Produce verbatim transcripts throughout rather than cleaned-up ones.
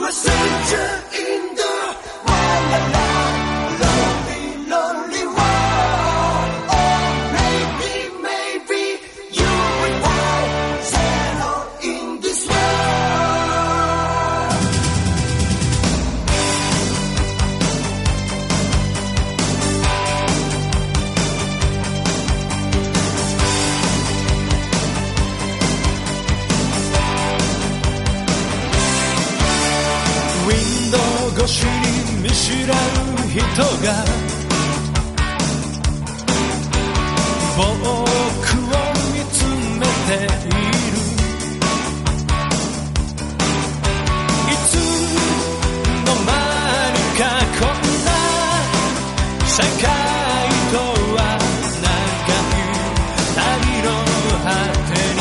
a stranger in the wild, lonely, lonely world. Or maybe, maybe you will find zero in this world. ウィンドウ越しに見知らぬ人が僕を見つめている。いつの間にかこんな世界とは長い旅の果てに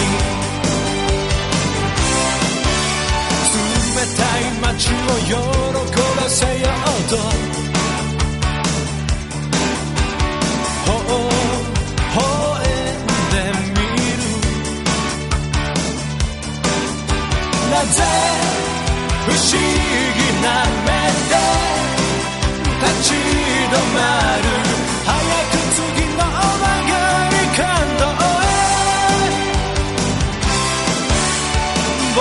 冷たい街を喜ばせようとほ微笑んでみる。なぜ不思議な目で立ち止まる。早く次の曲がり角へ僕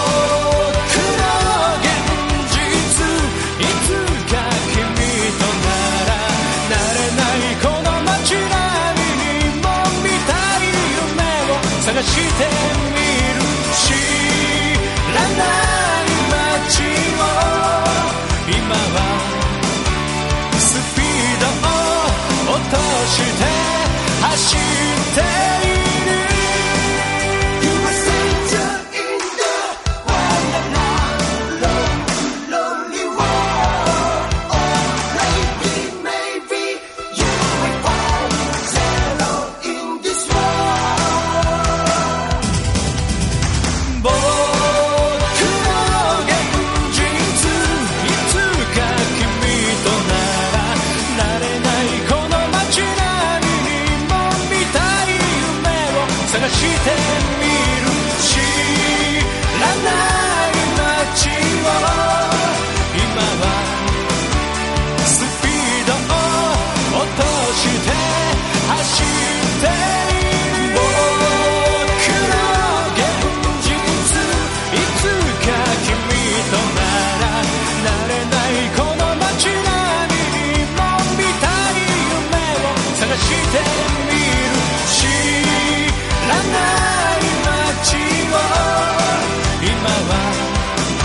探してみる。知らない街を今はスピードを落として走っている。 You a stranger in the wild, lonely, lonely world. Or maybe, maybe you will find zero in this world. 僕の現実いつか君とならなれないこの街並みにも見たい夢を探してみる。知らない街を今はスピードを落として走っている。僕の現実いつか君とならなれないこの街並みにも見たい夢を探してみる。知らない街を今は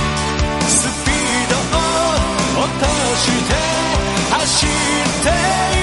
スピードを落として走っている。